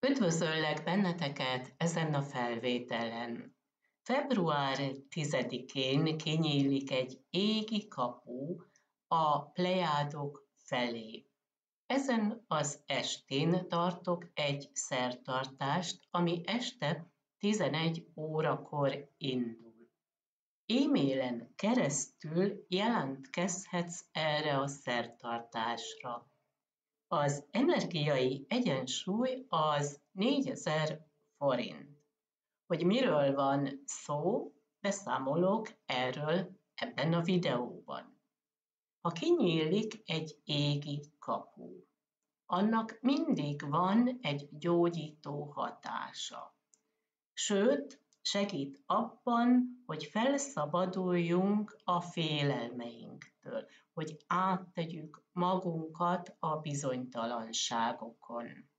Üdvözöllek benneteket ezen a felvételen. Február 10-én kinyílik egy égi kapu a Plejádok felé. Ezen az estén tartok egy szertartást, ami este 11 órakor indul. E-mailen keresztül jelentkezhetsz erre a szertartásra. Az energiai egyensúly az 4000 forint. Hogy miről van szó, beszámolok erről ebben a videóban. Ha kinyílik egy égi kapu, annak mindig van egy gyógyító hatása. Sőt, segít abban, hogy felszabaduljunk a félelmeinktől, hogy áttegyük magunkat a bizonytalanságokon.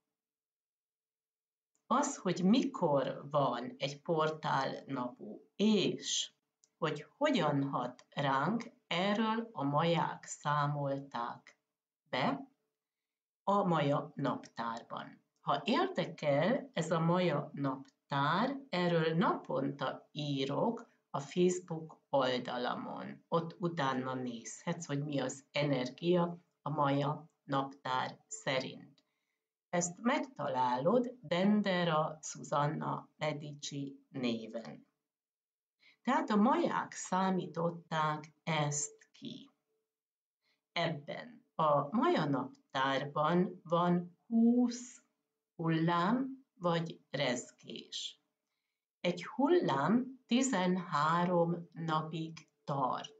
Az, hogy mikor van egy portálnapú, és hogy hogyan hat ránk, erről a maják számolták be a maja naptárban. Ha érdekel ez a maja naptár, erről naponta írok a Facebook oldalamon. Ott utána nézhetsz, hogy mi az energia a maja naptár szerint. Ezt megtalálod Dendera Susanna Medici néven. Tehát a maják számították ezt ki. Ebben a maja naptárban van 20 hullám vagy rezgés. Egy hullám 13 napig tart.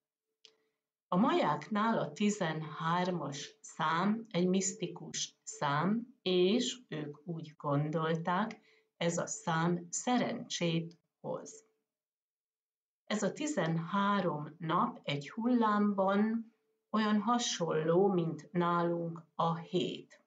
A majáknál a 13-as szám egy misztikus szám, és ők úgy gondolták, ez a szám szerencsét hoz. Ez a 13 nap egy hullámban olyan hasonló, mint nálunk a hét.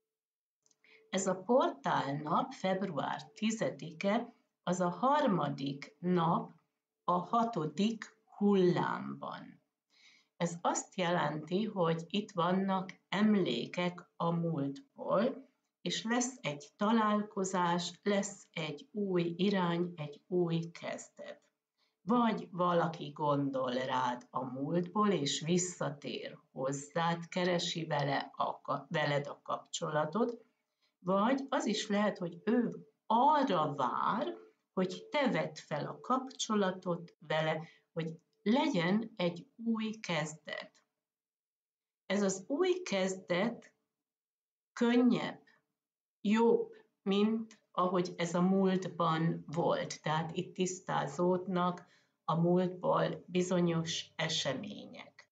Ez a portálnap, február 10-e, az a harmadik nap a 6. hullámban. Ez azt jelenti, hogy itt vannak emlékek a múltból, és lesz egy találkozás, lesz egy új irány, egy új kezdet. Vagy valaki gondol rád a múltból, és visszatér hozzád, keresi veled a kapcsolatot, vagy az is lehet, hogy ő arra vár, hogy te vedd fel a kapcsolatot vele, hogy legyen egy új kezdet. Ez az új kezdet könnyebb, jobb, mint ahogy ez a múltban volt. Tehát itt tisztázódnak a múltból bizonyos események.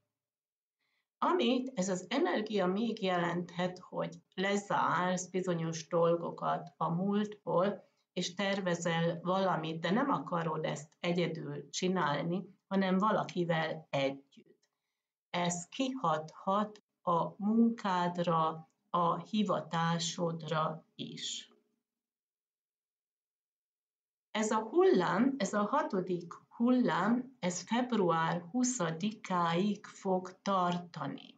Amit ez az energia még jelenthet, hogy lezársz bizonyos dolgokat a múltból, és tervezel valamit, de nem akarod ezt egyedül csinálni, hanem valakivel együtt. Ez kihathat a munkádra, a hivatásodra is. Ez a hullám, ez a 6. hullám, ez február 20-áig fog tartani.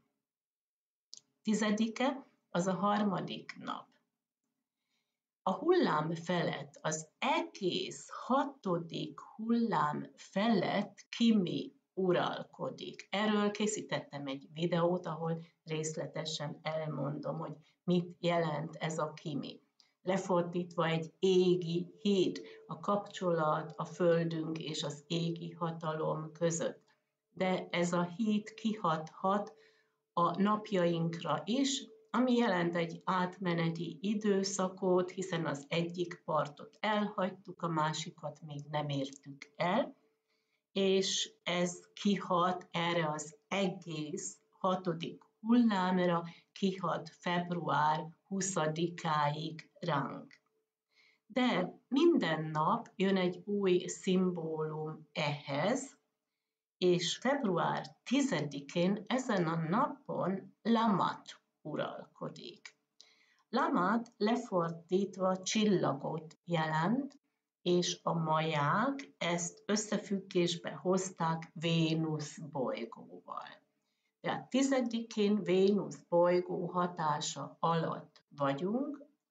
10-e az a harmadik nap. A hullám felett, az egész 6. hullám felett Kimi uralkodik. Erről készítettem egy videót, ahol részletesen elmondom, hogy mit jelent ez a Kimi. Lefordítva egy égi híd, a kapcsolat a földünk és az égi hatalom között. De ez a híd kihathat a napjainkra is, ami jelent egy átmeneti időszakot, hiszen az egyik partot elhagytuk, a másikat még nem értük el, és ez kihat erre az egész 6. hullámra, kihat február 20-áig ránk. De minden nap jön egy új szimbólum ehhez, és február 10-én ezen a napon Lamat uralkodik. Lamat lefordítva csillagot jelent, és a maják ezt összefüggésbe hozták Vénusz bolygóval. Tehát 10-én Vénusz bolygó hatása alatt vagyunk,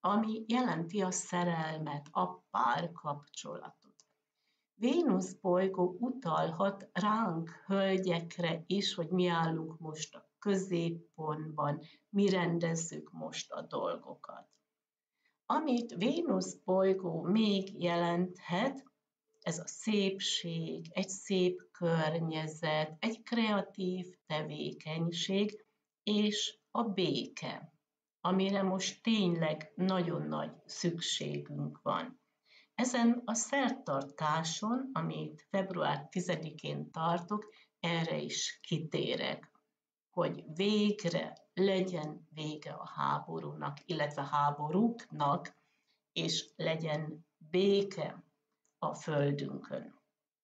ami jelenti a szerelmet, a párkapcsolatot. Vénusz bolygó utalhat ránk, hölgyekre is, hogy mi állunk most a középpontban, mi rendezzük most a dolgokat. Amit Vénusz bolygó még jelenthet, ez a szépség, egy szép környezet, egy kreatív tevékenység és a béke, amire most tényleg nagyon nagy szükségünk van. Ezen a szertartáson, amit február 10-én tartok, erre is kitérek, hogy végre legyen vége a háborúnak, illetve háborúknak, és legyen béke a földünkön.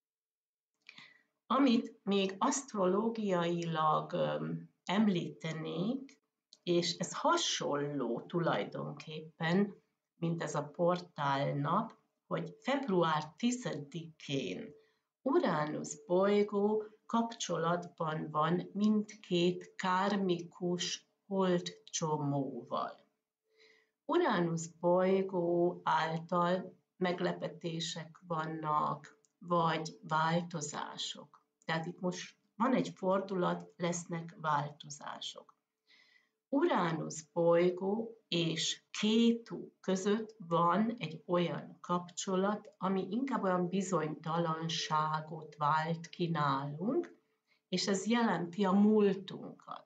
Amit még asztrológiailag említenék, és ez hasonló tulajdonképpen, mint ez a portálnap, hogy február 10-én Uránusz bolygó kapcsolatban van mindkét kármikus holdcsomóval. Uránusz bolygó által meglepetések vannak, vagy változások. Tehát itt most van egy fordulat, lesznek változások. Uránusz bolygó és Kétu között van egy olyan kapcsolat, ami inkább olyan bizonytalanságot vált ki nálunk, és ez jelenti a múltunkat.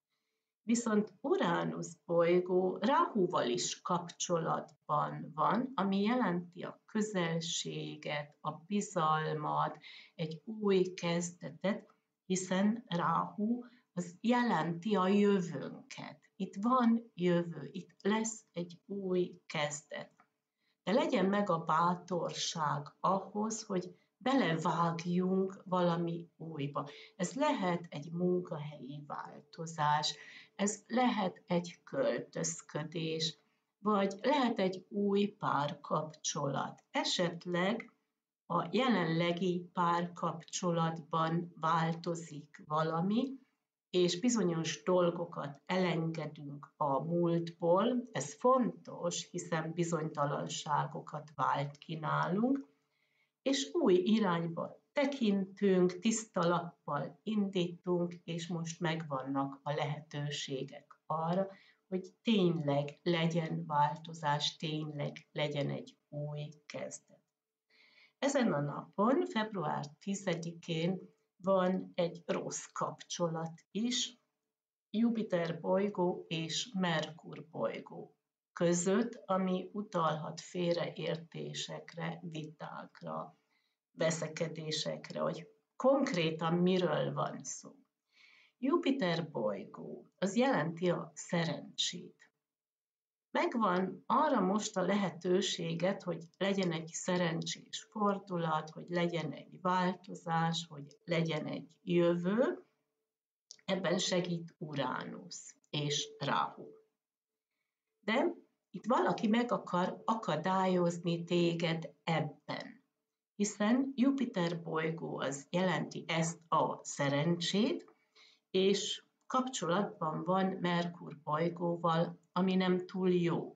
Viszont Uránusz bolygó Ráhúval is kapcsolatban van, ami jelenti a közelséget, a bizalmat, egy új kezdetet, hiszen Ráhú az jelenti a jövőnket. Itt van jövő, itt lesz egy új kezdet. De legyen meg a bátorság ahhoz, hogy belevágjunk valami újba. Ez lehet egy munkahelyi változás, ez lehet egy költözködés, vagy lehet egy új párkapcsolat. Esetleg a jelenlegi párkapcsolatban változik valami, és bizonyos dolgokat elengedünk a múltból, ez fontos, hiszen bizonytalanságokat vált ki nálunk, és új irányba tekintünk, tiszta lappal indítunk, és most megvannak a lehetőségek arra, hogy tényleg legyen változás, tényleg legyen egy új kezdet. Ezen a napon, február 10-én van egy rossz kapcsolat is, Jupiter bolygó és Merkur bolygó között, ami utalhat félreértésekre, vitákra, veszekedésekre, hogy konkrétan miről van szó. Jupiter bolygó, az jelenti a szerencsét. Megvan arra most a lehetőséget, hogy legyen egy szerencsés fordulat, hogy legyen egy változás, hogy legyen egy jövő, ebben segít Uránusz és Ráhu. De itt valaki meg akar akadályozni téged ebben, hiszen Jupiter bolygó az jelenti ezt a szerencsét, és kapcsolatban van Merkur bolygóval, ami nem túl jó.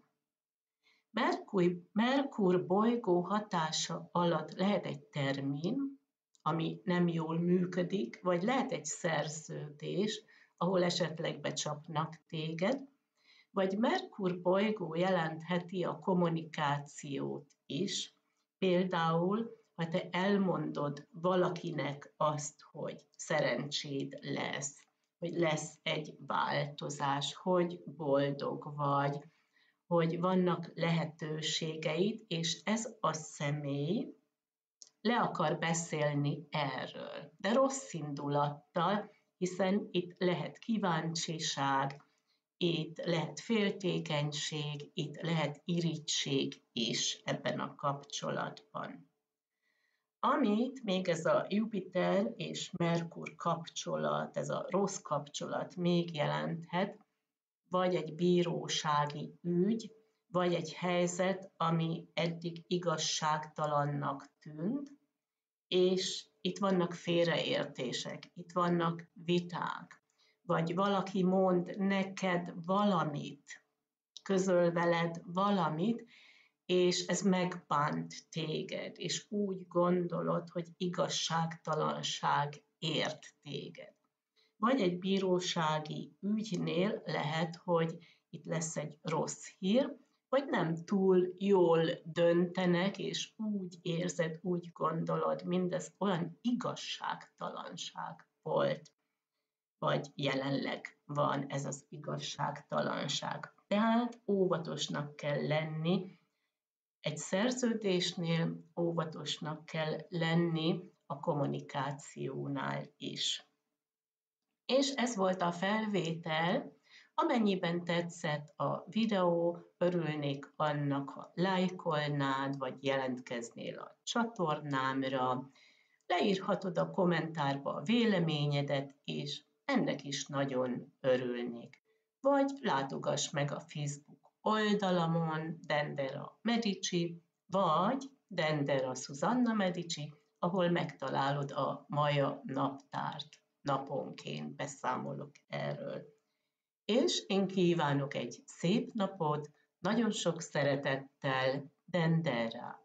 Merkur bolygó hatása alatt lehet egy termin, ami nem jól működik, vagy lehet egy szerződés, ahol esetleg becsapnak téged, vagy Merkur bolygó jelentheti a kommunikációt is, például, ha te elmondod valakinek azt, hogy szerencséd lesz, hogy lesz egy változás, hogy boldog vagy, hogy vannak lehetőségeid, és ez a személy le akar beszélni erről, de rossz indulattal, hiszen itt lehet kíváncsiság, itt lehet féltékenység, itt lehet irigység is ebben a kapcsolatban. Amit még ez a Jupiter és Merkur kapcsolat, ez a rossz kapcsolat még jelenthet, vagy egy bírósági ügy, vagy egy helyzet, ami eddig igazságtalannak tűnt, és itt vannak félreértések, itt vannak viták, vagy valaki mond neked valamit, közöl veled valamit, és ez megbánt téged, és úgy gondolod, hogy igazságtalanság ért téged. Vagy egy bírósági ügynél lehet, hogy itt lesz egy rossz hír, vagy nem túl jól döntenek, és úgy érzed, úgy gondolod, mindez olyan igazságtalanság volt, vagy jelenleg van ez az igazságtalanság. Tehát óvatosnak kell lenni, egy szerződésnél óvatosnak kell lenni a kommunikációnál is. És ez volt a felvétel. Amennyiben tetszett a videó, örülnék annak, ha lájkolnád, vagy jelentkeznél a csatornámra, leírhatod a kommentárba a véleményedet, és ennek is nagyon örülnék. Vagy látogass meg a Facebook oldalamon, Dendera Medici, vagy Dendera Susanna Medici, ahol megtalálod a Maja naptárt. Naponként beszámolok erről. És én kívánok egy szép napot, nagyon sok szeretettel, Dendera.